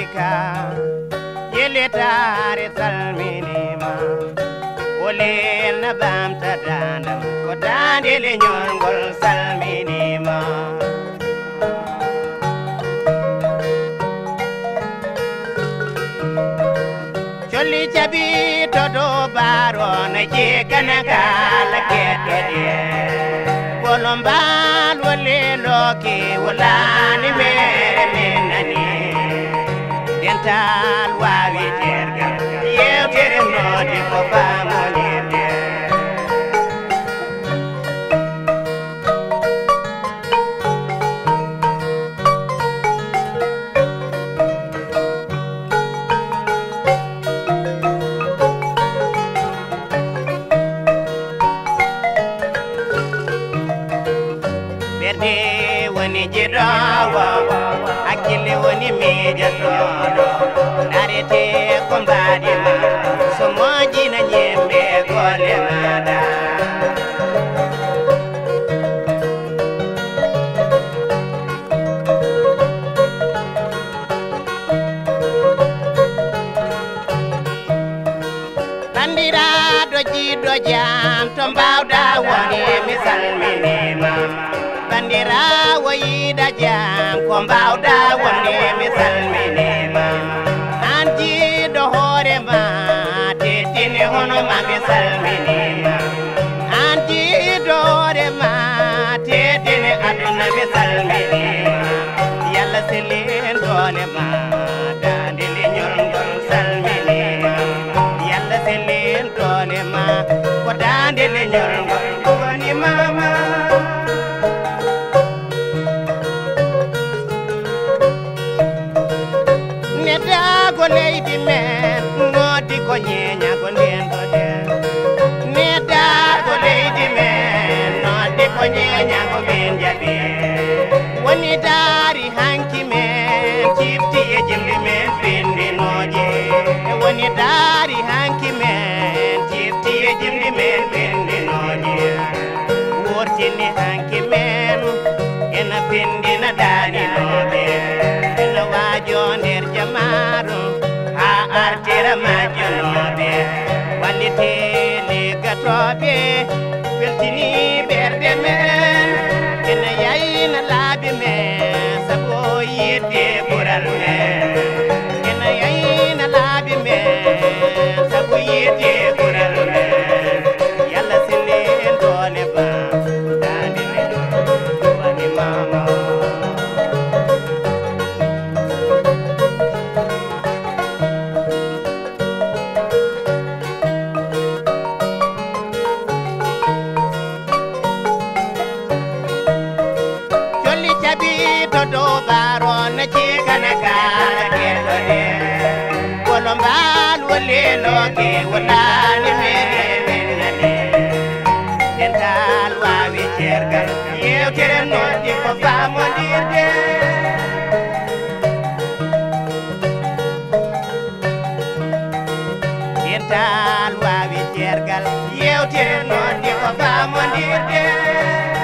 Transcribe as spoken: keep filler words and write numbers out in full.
Africa yeletare salminima olel na bamta dandam ko dandele nyongol salminima Jolli jabi todo baro na je kanakala ketode Bolombal wale loki walani mere menani Dental wawi terga yew tere nodi ko famonirde Berde woni jirawa akile woni mejato narete kombadi ma somoji na nyembe gole mada bandira doji dojam to mbawda woni misal minima bandira wayida jam ko mbawda wonde mi salminima anti do hore ma tetini hono ma mi salminima anti do hore ma tetini aduna mi salminima yalla selen dole ma dandele nyorngol salminima yalla selen dole ma ko dandele nyorngol woni mama Go lady man, ngodi ko nyenya ko lendo de. Neda go lady man, ngodi ko nyenya ko benja be. Woni dari hanki men, chifti e jimli men pindi noje. Woni dari hanki men, chifti e jimli men pindi noje. Wortini hanki men, ena pindi na dani noje. Ena wajo ner jamaru. Artira majunobe walite le gatobe beltini berde men ena yayina labi men sabo yete bural men ena yayina labi men sabo yete bural men yalla sinen dole ba dande me wani mama do baron ci kanakala ketode bolombal wole loke wonani mere menane dental wawi cergal yew tere nodi ko famondirde dental wawi cergal yew tere nodi ko famondirde